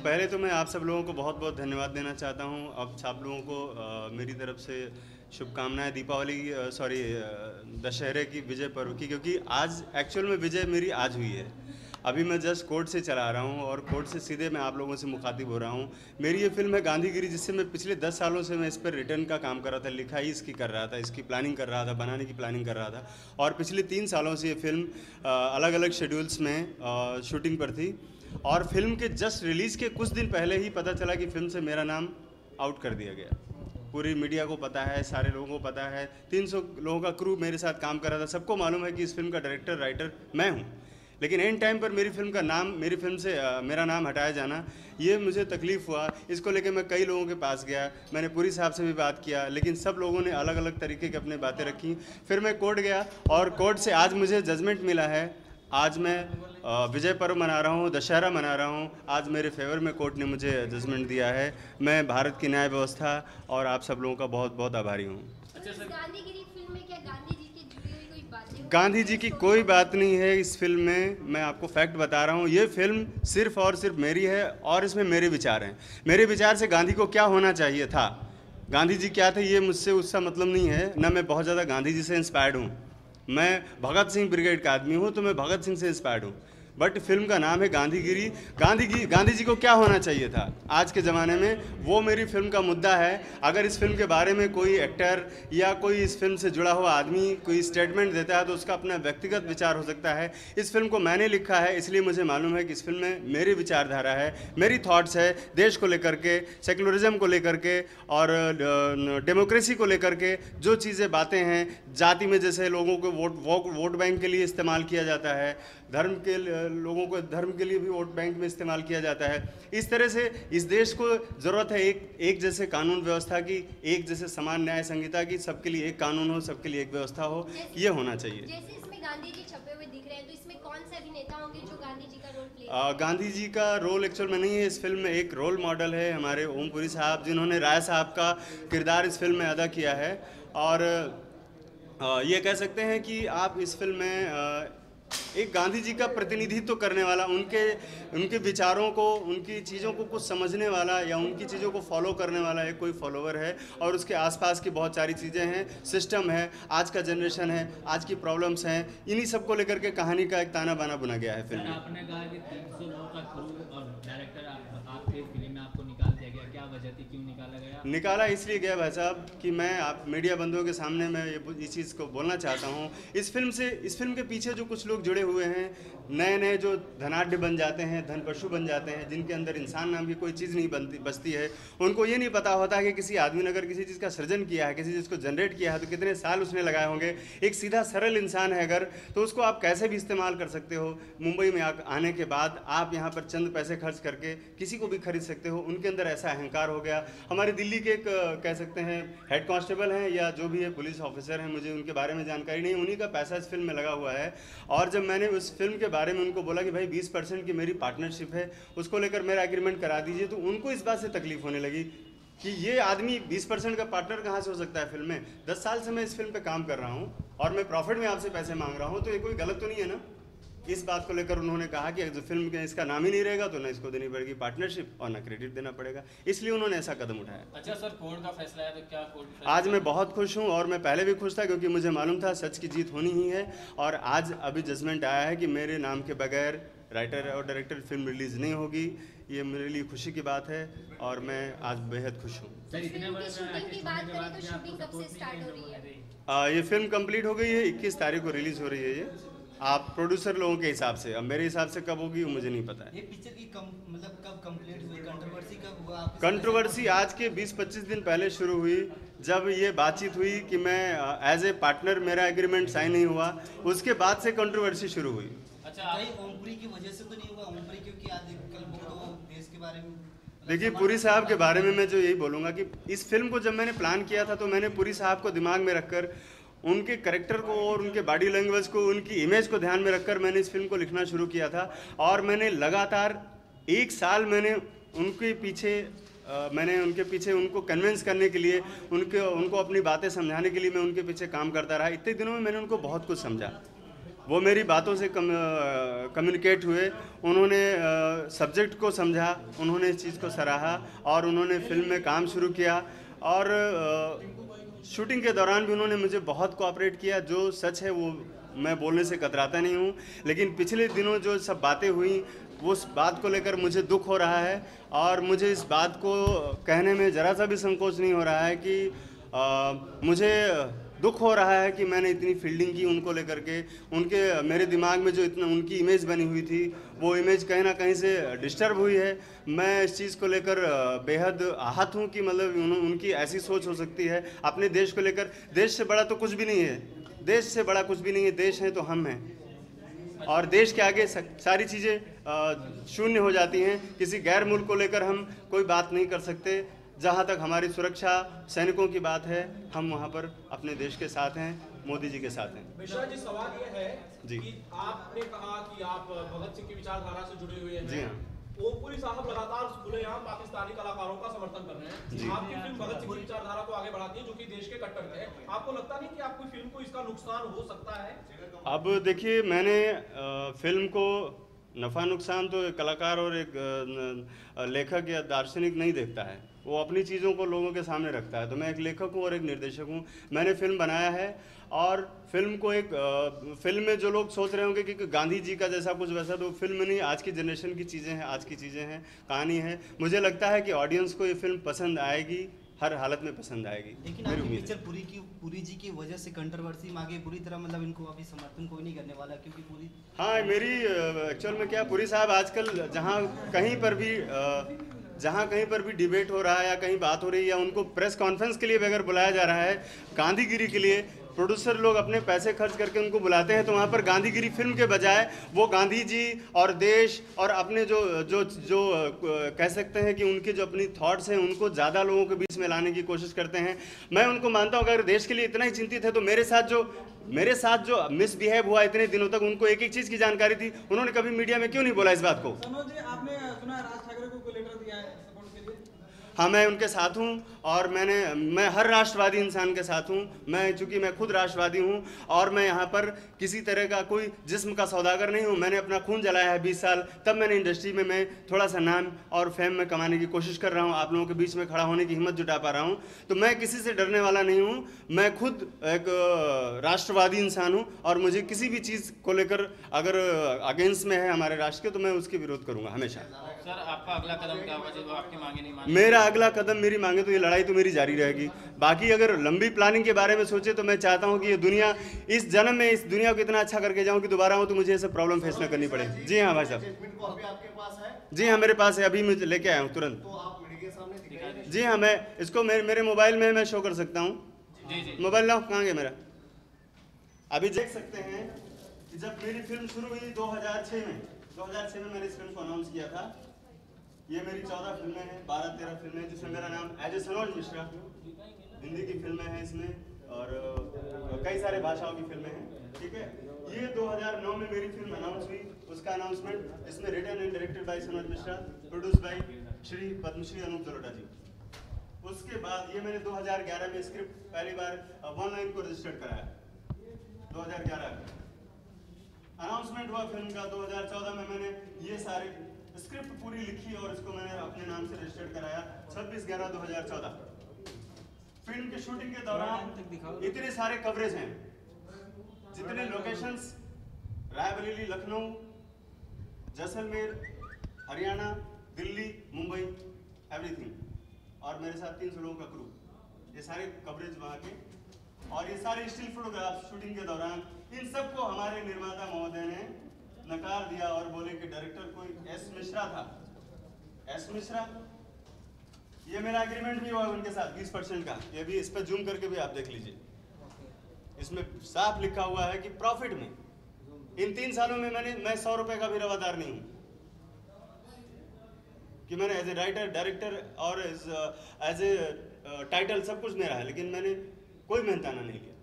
पहले तो मैं आप सब लोगों को बहुत बहुत धन्यवाद देना चाहता हूँ। अब आप लोगों को मेरी तरफ से शुभकामनाएं दीपावली सॉरी दशहरे की विजय पर्व की, क्योंकि आज एक्चुअल में विजय मेरी आज हुई है। अभी मैं जस्ट कोर्ट से चला रहा हूँ और कोर्ट से सीधे मैं आप लोगों से मुखातिब हो रहा हूँ। मेरी ये फिल्म है गांधीगिरी, जिससे मैं पिछले 10 सालों से मैं इस पर रिटर्न का काम कर रहा था, लिखाई इसकी कर रहा था, इसकी प्लानिंग कर रहा था, बनाने की प्लानिंग कर रहा था। और पिछले 3 सालों से ये फिल्म अलग अलग शेड्यूल्स में शूटिंग पर थी। और फिल्म के जस्ट रिलीज़ के कुछ दिन पहले ही पता चला कि फिल्म से मेरा नाम आउट कर दिया गया। पूरी मीडिया को पता है, सारे लोगों को पता है, 300 लोगों का क्रू मेरे साथ काम कर रहा था, सबको मालूम है कि इस फिल्म का डायरेक्टर राइटर मैं हूँ। लेकिन एंड टाइम पर मेरी फिल्म से मेरा नाम हटाया जाना, ये मुझे तकलीफ़ हुआ। इसको लेकर मैं कई लोगों के पास गया, मैंने पुरी साहब से भी बात किया, लेकिन सब लोगों ने अलग अलग तरीके की अपनी बातें रखी। फिर मैं कोर्ट गया और कोर्ट से आज मुझे जजमेंट मिला है। आज मैं विजय पर्व मना रहा हूँ, दशहरा मना रहा हूँ। आज मेरे फेवर में कोर्ट ने मुझे जजमेंट दिया है। मैं भारत की न्याय व्यवस्था और आप सब लोगों का बहुत बहुत आभारी हूँ। अच्छा सर, गांधीगिरी फिल्म में क्या गांधी जी की जुड़ी हुई कोई बातें? गांधी जी की कोई बात नहीं है इस फिल्म में। मैं आपको फैक्ट बता रहा हूँ, ये फिल्म सिर्फ और सिर्फ मेरी है और इसमें मेरे विचार हैं। मेरे विचार से गांधी को क्या होना चाहिए था, गांधी जी क्या थे, ये मुझसे उसका मतलब नहीं है। ना मैं बहुत ज़्यादा गांधी जी से इंस्पायर्ड हूँ। मैं भगत सिंह ब्रिगेड का आदमी हूँ, तो मैं भगत सिंह से इंस्पायर्ड हूँ। बट फिल्म का नाम है गांधीगिरी। गांधी जी को क्या होना चाहिए था आज के ज़माने में, वो मेरी फिल्म का मुद्दा है। अगर इस फिल्म के बारे में कोई एक्टर या कोई इस फिल्म से जुड़ा हुआ आदमी कोई स्टेटमेंट देता है तो उसका अपना व्यक्तिगत विचार हो सकता है। इस फिल्म को मैंने लिखा है, इसलिए मुझे मालूम है कि इस फिल्म में मेरी विचारधारा है, मेरी थॉट्स है, देश को लेकर के, सेकुलरिज्म को लेकर के और डेमोक्रेसी को लेकर के जो चीज़ें बातें हैं। जाति में जैसे लोगों को वोट बैंक के लिए इस्तेमाल किया जाता है, धर्म के लोगों को धर्म के लिए भी वोट बैंक में इस्तेमाल किया जाता है। इस तरह से इस देश को ज़रूरत है एक जैसे कानून व्यवस्था की, एक जैसे समान न्याय संहिता की। सबके लिए एक कानून हो, सबके लिए एक व्यवस्था हो, ये होना चाहिए। जैसे इसमें गांधी जी छपे हुए दिख रहे हैं, तो इसमें कौन से अभिनेता होंगे जो गांधी जी का रोल प्ले? गांधी जी का रोल एक्चुअल में नहीं है इस फिल्म में। एक रोल मॉडल है हमारे ओम पुरी साहब, जिन्होंने राय साहब का किरदार इस फिल्म में अदा किया है। और ये कह सकते हैं कि आप इस फिल्म में एक गांधी जी का प्रतिनिधित्व करने वाला, उनके विचारों को, उनकी चीज़ों को कुछ समझने वाला या उनकी चीज़ों को फॉलो करने वाला एक कोई फॉलोवर है। और उसके आसपास की बहुत सारी चीज़ें हैं, सिस्टम है, आज का जनरेशन है, आज की प्रॉब्लम्स हैं, इन्हीं सब को लेकर के कहानी का एक ताना बाना बुना गया है फिल्म में। आपने कहा कि 300 लोगों का क्रू और डायरेक्टर आपके फिल्म में आपको निकाल दिया गया, क्या वजह थी, क्यों निकाला गया? निकाला इसलिए गया भाई साहब कि मैं आप मीडिया बंधुओं के सामने मैं इस चीज़ को बोलना चाहता हूँ। इस फिल्म के पीछे जो कुछ लोग जुड़े हुए हैं, नए नए जो धनाढ्य बन जाते हैं, धन पशु बन जाते हैं, जिनके अंदर इंसान नाम की कोई चीज़ नहीं बचती है, उनको ये नहीं पता होता कि किसी आदमी ने अगर किसी चीज़ का सृजन किया है, किसी चीज़ को जनरेट किया है, तो कितने साल उसने लगाए होंगे। एक सीधा सरल इंसान है अगर, तो उसको आप कैसे भी इस्तेमाल कर सकते हो। मुंबई में आने के बाद आप यहाँ पर चंद पैसे खर्च करके किसी को भी खरीद सकते हो। उनके अंदर ऐसा अहंकार हो गया। हमारे दिल्ली के एक कह सकते हैं हेड कांस्टेबल हैं या जो भी है पुलिस ऑफिसर हैं, मुझे उनके बारे में जानकारी नहीं, उन्हीं का पैसा इस फिल्म में लगा हुआ है। और जब मैंने उस फिल्म के बारे में उनको बोला कि भाई 20% की मेरी पार्टनरशिप है, उसको लेकर मेरा एग्रीमेंट करा दीजिए, तो उनको इस बात से तकलीफ होने लगी कि ये आदमी 20% का पार्टनर कहाँ से हो सकता है फिल्म में। 10 साल से मैं इस फिल्म पे काम कर रहा हूँ और मैं प्रॉफिट में आपसे पैसे मांग रहा हूँ, तो ये कोई गलत तो नहीं है ना। इस बात को लेकर उन्होंने कहा कि जो फिल्म के इसका नाम ही नहीं रहेगा तो ना इसको देनी पड़ेगी पार्टनरशिप और ना क्रेडिट देना पड़ेगा, इसलिए उन्होंने ऐसा कदम उठाया। अच्छा सर, कोर्ट का फैसला है, तो क्या कोर्ट? आज मैं बहुत खुश हूँ और मैं पहले भी खुश था, क्योंकि मुझे मालूम था सच की जीत होनी ही है। और आज अभी जजमेंट आया है कि मेरे नाम के बगैर राइटर और डायरेक्टर फिल्म रिलीज़ नहीं होगी। ये मेरे लिए खुशी की बात है और मैं आज बेहद खुश हूँ। शूटिंग की बात करें तो शूटिंग कब से स्टार्ट हो रही है? ये फिल्म कंप्लीट हो गई है, 21 तारीख को रिलीज़ हो रही है। ये आप प्रोड्यूसर लोगों के हिसाब से, अब मेरे हिसाब से कब होगी मुझे नहीं पता है। ये पिक्चर की मतलब कब कंप्लीट हुई, कंट्रोवर्सी कब हुआ? कंट्रोवर्सी आज के 20-25 दिन पहले शुरू हुई, जब ये बातचीत हुई कि मैं एज ए पार्टनर, मेरा एग्रीमेंट साइन नहीं हुआ, उसके बाद से कंट्रोवर्सी शुरू हुई। अच्छा, कहीं ओमपुरी की वजह से तो नहीं हुआ? ओमपुरी क्योंकि आज कल वो देश के बारे में, देखिए पुरी साहब के बारे में मैं जो यही बोलूँगा कि इस फिल्म को जब मैंने प्लान किया था तो मैंने पुरी साहब को दिमाग में रखकर, उनके कैरेक्टर को और उनके बॉडी लैंग्वेज को, उनकी इमेज को ध्यान में रखकर मैंने इस फिल्म को लिखना शुरू किया था। और मैंने लगातार 1 साल मैंने उनके पीछे उनको कन्विंस करने के लिए, उनको अपनी बातें समझाने के लिए मैं उनके पीछे काम करता रहा। इतने दिनों में मैंने उनको बहुत कुछ समझा। वो मेरी बातों से कम्युनिकेट हुए, उन्होंने सब्जेक्ट को समझा, उन्होंने इस चीज़ को सराहा और उन्होंने फिल्म में काम शुरू किया। और शूटिंग के दौरान भी उन्होंने मुझे बहुत कोऑपरेट किया। जो सच है वो मैं बोलने से कतराता नहीं हूँ, लेकिन पिछले दिनों जो सब बातें हुई उस बात को लेकर मुझे दुख हो रहा है और मुझे इस बात को कहने में ज़रा सा भी संकोच नहीं हो रहा है कि मुझे दुख हो रहा है कि मैंने इतनी फील्डिंग की उनको लेकर के। उनके मेरे दिमाग में जो इतना उनकी इमेज बनी हुई थी वो इमेज कहीं ना कहीं से डिस्टर्ब हुई है। मैं इस चीज़ को लेकर बेहद आहत हूँ कि मतलब उनकी ऐसी सोच हो सकती है अपने देश को लेकर। देश से बड़ा तो कुछ भी नहीं है, देश से बड़ा कुछ भी नहीं है, देश है तो हम हैं और देश के आगे सारी चीज़ें शून्य हो जाती हैं। किसी गैर मुल्क को लेकर हम कोई बात नहीं कर सकते। जहाँ तक हमारी सुरक्षा सैनिकों की बात है, हम वहाँ पर अपने देश के साथ हैं, मोदी जी के साथ हैं। मिश्रा जी, सवाल ये है जी कि आपने कहा कि आप भगत सिंह की विचारधारा से जुड़े हुए हैं। जी हाँ। ओमपुरी साहब लगातार खुलेआम पाकिस्तानी कलाकारों का समर्थन कर रहे हैं। आपकी फिल्म भगत सिंह की विचारधारा को आगे बढ़ाती है, जो कि देश के कट्टर थे। आपको लगता नहीं कि आपकी फिल्म को इसका नुकसान हो सकता है? अब देखिए, मैंने फिल्म को नफ़ा नुकसान तो एक कलाकार और एक लेखक या दार्शनिक नहीं देखता है, वो अपनी चीज़ों को लोगों के सामने रखता है। तो मैं एक लेखक हूँ और एक निर्देशक हूँ। मैंने फिल्म बनाया है और फिल्म को एक फिल्म में जो लोग सोच रहे होंगे कि गांधी जी का जैसा कुछ वैसा, तो फिल्म नहीं, आज की जनरेशन की चीज़ें हैं, आज की चीज़ें हैं, कहानी है। मुझे लगता है कि ऑडियंस को ये फिल्म पसंद आएगी, हर हालत में पसंद आएगी। लेकिन मेरी आपकी उम्मीद है। पिक्चर पुरी जी की वजह से कंट्रोवर्सी में आगे बुरी तरह, मतलब इनको अभी समर्थन कोई नहीं करने वाला, क्योंकि पूरी हाँ, मेरी एक्चुअल में क्या, पुरी साहब आजकल जहाँ कहीं पर भी डिबेट हो रहा है या कहीं बात हो रही है या उनको प्रेस कॉन्फ्रेंस के लिए भी अगर बुलाया जा रहा है, गांधीगिरी के लिए प्रोड्यूसर लोग अपने पैसे खर्च करके उनको बुलाते हैं, तो वहाँ पर गांधीगिरी फिल्म के बजाय वो गांधी जी और देश और अपने जो जो जो कह सकते हैं कि उनके जो अपनी थॉट्स हैं उनको ज़्यादा लोगों के बीच में लाने की कोशिश करते हैं। मैं उनको मानता हूँ, अगर देश के लिए इतना ही चिंतित है तो मेरे साथ जो मिसबिहेव हुआ इतने दिनों तक, उनको एक एक चीज़ की जानकारी थी, उन्होंने कभी मीडिया में क्यों नहीं बोला इस बात को? सनोज जी, आपने सुना राज ठाकरे को कोई लेटर दिया है सपोर्ट के लिए? हाँ, मैं उनके साथ हूँ और मैं हर राष्ट्रवादी इंसान के साथ हूँ। चूँकि मैं खुद राष्ट्रवादी हूँ और मैं यहाँ पर किसी तरह का कोई जिस्म का सौदागर नहीं हूँ। मैंने अपना खून जलाया है 20 साल, तब मैंने इंडस्ट्री में मैं थोड़ा सा नाम और फेम में कमाने की कोशिश कर रहा हूँ, आप लोगों के बीच में खड़ा होने की हिम्मत जुटा पा रहा हूँ। तो मैं किसी से डरने वाला नहीं हूँ। मैं खुद एक राष्ट्रवादी इंसान हूँ और मुझे किसी भी चीज़ को लेकर अगर अगेंस्ट में है हमारे राष्ट्र के, तो मैं उसके विरोध करूँगा हमेशा। सर, आपका अगला कदम क्या होगा जब आपकी मांगे नहीं मानी? मेरा अगला कदम, मेरी मांगे तो ये लड़ाई तो मेरी जारी रहेगी। बाकी अगर लंबी प्लानिंग के बारे में सोचे तो मैं चाहता हूँ कि ये दुनिया, इस जन्म में इस दुनिया को इतना अच्छा करके जाऊँ कि दोबारा हूँ तो मुझे ये सब प्रॉब्लम फेस ना करनी पड़े। जी हाँ भाई साहब, जी हाँ, मेरे पास है, अभी मैं लेके आया हूँ तुरंत। जी हाँ, मैं इसको मेरे मोबाइल में मैं शो कर सकता हूँ। मोबाइल लाओ, कहाँ गया मेरा? अभी देख सकते हैं कि जब मेरी फिल्म शुरू हुई 2006 में मैंने इस फिल्म को अनाउंस किया था। ये मेरी 14 फिल्में हैं, 12-13 फिल्में हैं, जिसमें मेरा नाम एज ए सनोज मिश्रा, हिंदी की फिल्में हैं इसमें और कई सारे भाषाओं की फिल्में हैं, ठीक है। ये 2009 में मेरी फिल्म अनाउंस हुई, उसका अनाउंसमेंट इसमें written and directed by Sanoj Mishra, produce by Shri Padmashri Anup Jalota ji. उसके बाद ये मैंने 2011 में स्क्रिप्ट पहली बार 1 लाइन को रजिस्टर्ड कराया, 2011 में अनाउंसमेंट हुआ फिल्म का। 2014 में मैंने ये सारे स्क्रिप्ट पूरी लिखी और इसको मैंने अपने नाम से रजिस्टर्ड कराया 26/11/2014। फिल्म के शूटिंग के दौरान इतने सारे कवरेज हैं, जितने लोकेशंस, रायबरेली, लखनऊ, जैसलमेर, हरियाणा, दिल्ली, मुंबई, एवरीथिंग, और मेरे साथ 300 लोगों का क्रू, ये सारे कवरेज वहाँ के और ये सारे स्टिल फोटोग्राफ शूटिंग के दौरान, इन सबको हमारे निर्माता महोदय ने नकार दिया और बोले कि डायरेक्टर कोई एस मिश्रा था। एस मिश्रा, ये मेरा एग्रीमेंट भी हुआ उनके साथ 20% का, ये भी इस पर जूम करके भी आप देख लीजिए, इसमें साफ लिखा हुआ है कि प्रॉफिट में इन 3 सालों में मैं 100 रुपए का भी रवादार नहीं हूं कि मैंने एज ए राइटर, डायरेक्टर और एज ए टाइटल सब कुछ मेरा है, लेकिन मैंने कोई मेहनताना नहीं लिया।